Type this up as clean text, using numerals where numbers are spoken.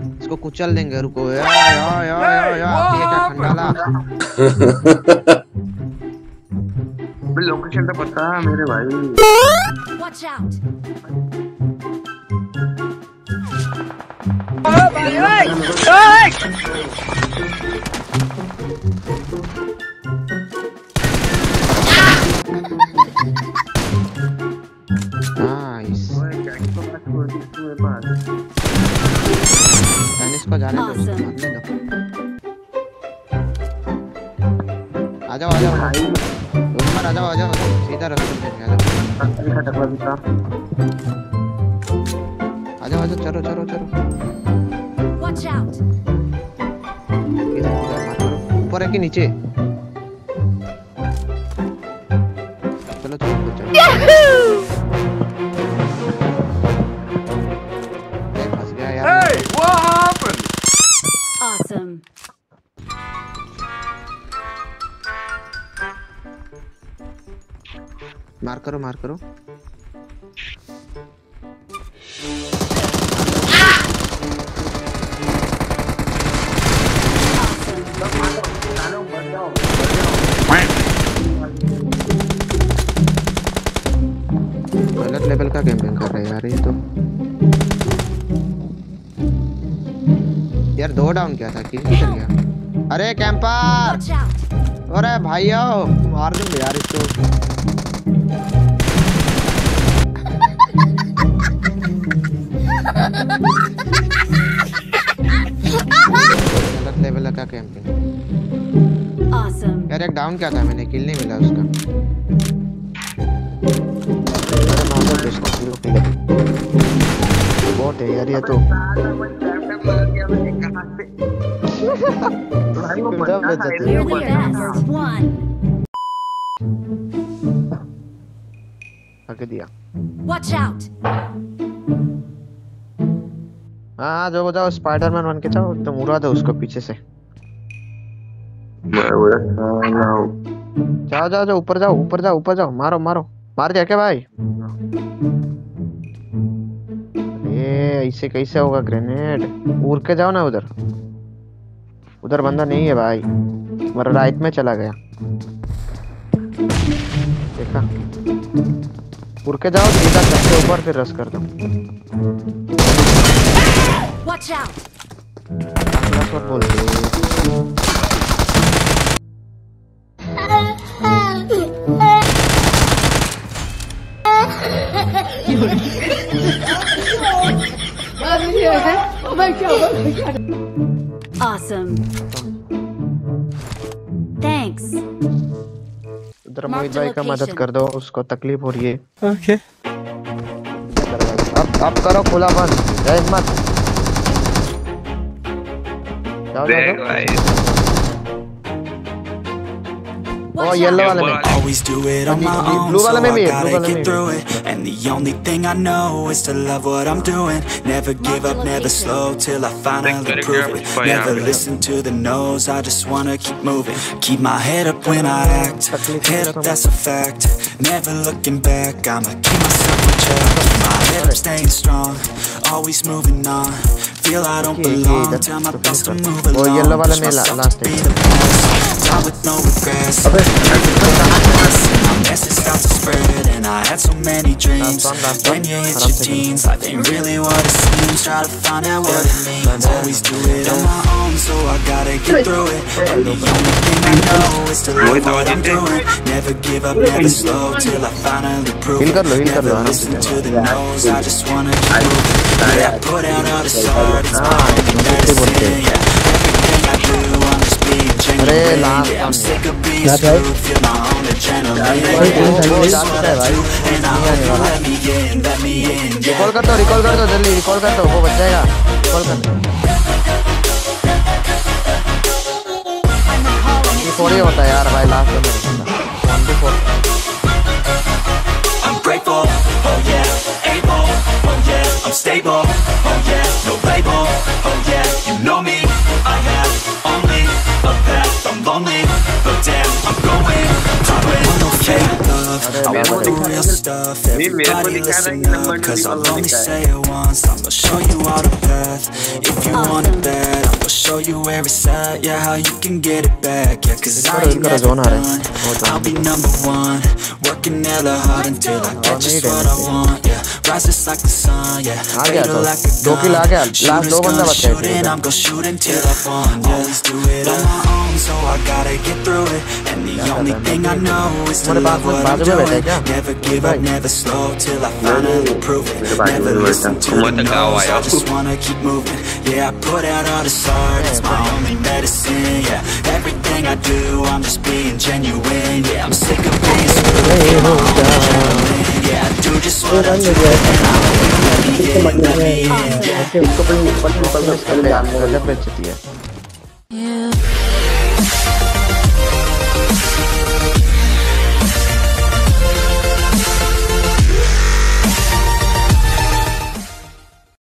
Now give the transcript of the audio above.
इसको कुचल देंगे, रुको यार यार यार यार ये क्या खंडाला। लोकेशन तो पता है मेरे भाई। Watch out! नाइस। इसको जाने दो, मारने दो। आ जाओ भाई, ऊपर आ जाओ सीधा रास्ते पे आ जाओ चलो। Watch out! इधर मार करो, ऊपर है कि नीचे? चलो फंस गया यार। Hey, what happened? Awesome! मार करो। गलत लेवल का गेमिंग कर रहे हैं यार ये तो। यार 2 डाउन क्या था, किल चल गया। अरे कैंपर, Watch out! अरे भाइयों मार दूंगा यार इसको। गलत लेवल का कैंपिंग। Awesome! यार एक डाउन क्या था, मैंने किल नहीं मिला उसका। बहुत है यार ये तो। You're the best one! आगे दिया। Watch out! हाँ जाओ स्पाइडरमैन बन के जाओ, तुम उड़ा दो उसको पीछे से। जाओ ऊपर जाओ, मारो मार दिया क्या भाई? ये ऐसे कैसे होगा ग्रेनेड? उड़ के जाओ ना उधर बंदा नहीं है भाई, मेरा राइट में चला गया। देखा, उड़ के जाओ सीधा सबसे ऊपर, फिर रश कर दो। Watch out! Awesome! Thanks! उधर मोहित भाई का मदद कर दो, उसको तकलीफ हो रही है। ओके। अब करो खुला बंद, जय हिम्मत। जाओ। Oh, yellow वाले में। Always do it on my own, so I gotta get through it. And the only thing I know is to love what I'm doing. Never give up, never slow till I finally prove it. Never listen to the no's, I just wanna keep moving. Keep my head up when I act, head up, that's a fact. Never looking back, I'ma keep myself in check. Keep my head up, staying strong, always moving on. Feel I don't belong, tell my thoughts to move along. Push myself to be the best, time with no regrets. My message starts to spread, and I had so many dreams. When you hit your teens, life ain't really what it seems. Try to find out what it means. Always do it on my own, so I gotta get through it. And the only thing I know is to love what I'm doing. Never give up, never slow till I finally prove it. Never listen to the no's, I just wanna keep moving. Yeah, I put out all this art, it's my own medicine. Yeah, everything I do, I'm just being genuine. Yeah, I'm sick of being screwed, feel my own adrenaline. This is what I do, and I hope you let me in, yeah. Recall कर दो जल्दी, recall कर दो, वो बच जाएगा। Recall कर दो। ये 4 ही होता है यार भाई, लास्ट में 1v4। I'm grateful, oh yeah, able, oh yeah, I'm stable, oh yeah, no label, oh yeah, you know me, I have only a path, I'm lonely, but damn, I'm going, no fake love, I want the real stuff, everybody listen up, cause I'll only say it once, I'm gonna show you all the path. If you want it bad, I'm gonna show you where it's at, yeah, how you can get it back, yeah, cause I ain't never done, I'll be number one, working hella hard until I get just what I want, yeah, rises like the sun, yeah, fatal like a gun, shooters gonna shoot and I'm gonna shoot until I fall, yeah, always do it on my own, so I gotta get through it, and the only thing I know is to love what I'm doing, never give up, never slow, till I finally prove it, never listen to the no's, I just wanna keep moving, yeah, I put out all this art, it's my only medicine, yeah, everything I do, I'm just being genuine, yeah, I'm sick of being screwed, my own adrenaline, yeah, I do just what I do, and I let me in, yeah. गजब बेइज्जती है। You